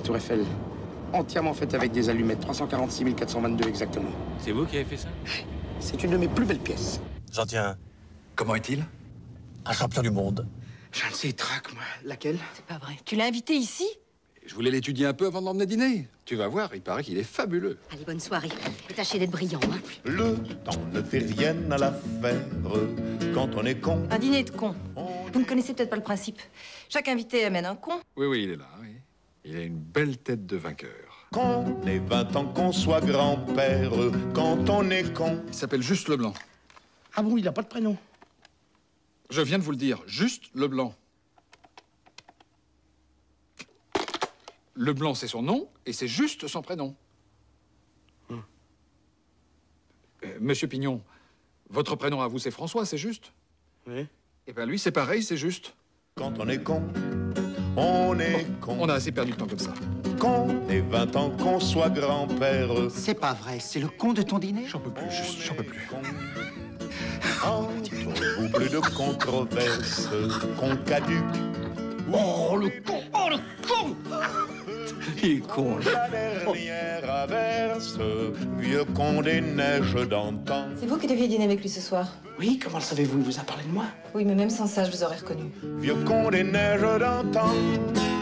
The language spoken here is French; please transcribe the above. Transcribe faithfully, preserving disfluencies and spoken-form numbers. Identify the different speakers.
Speaker 1: Tour Eiffel. Entièrement faite avec des allumettes, trois cent quarante-six mille quatre cent vingt-deux exactement.
Speaker 2: C'est vous qui avez fait ça?
Speaker 1: C'est une de mes plus belles pièces.
Speaker 3: J'en tiens un.
Speaker 4: Comment est-il?
Speaker 3: Un champion du monde.
Speaker 1: J'en sais trac, moi. Laquelle?
Speaker 5: C'est pas vrai. Tu l'as invité ici?
Speaker 4: Je voulais l'étudier un peu avant de l'emmener dîner. Tu vas voir, il paraît qu'il est fabuleux.
Speaker 5: Allez, bonne soirée. Et tâchez d'être brillant, hein.
Speaker 6: Le temps ne fait rien à l'affaire quand on est con.
Speaker 5: Un dîner de cons. Vous ne connaissez peut-être pas le principe. Chaque invité amène un con.
Speaker 4: Oui, oui, il est là, oui. Il a une belle tête de vainqueur.
Speaker 6: Qu'on ait vingt ans, qu'on soit grand-père, quand on est con.
Speaker 4: Il s'appelle Juste Leblanc.
Speaker 1: Ah bon, il n'a pas de prénom?
Speaker 4: Je viens de vous le dire, Juste Leblanc. Leblanc, c'est son nom, et c'est juste son prénom. Hum. Euh, Monsieur Pignon, votre prénom à vous, c'est François, c'est juste?
Speaker 1: Oui.
Speaker 4: Eh bien, lui, c'est pareil, c'est juste.
Speaker 6: Quand on est con, on est con.
Speaker 4: On a assez perdu de temps comme ça.
Speaker 6: Qu'on ait vingt ans, qu'on soit grand-père.
Speaker 7: C'est pas vrai, c'est le con de ton dîner?
Speaker 4: J'en peux plus, juste, j'en peux plus.
Speaker 6: Entre vous, plus de controverses, qu'on caduque.
Speaker 1: Oh, le con! Oh, le con! Il est con, là.
Speaker 6: La dernière averse, vieux con des neiges d'antan.
Speaker 5: C'est vous qui deviez dîner avec lui ce soir?
Speaker 1: Oui, comment le savez-vous? Il vous a parlé de moi?
Speaker 5: Oui, mais même sans ça, je vous aurais reconnu.
Speaker 6: Vieux con des neiges d'antan.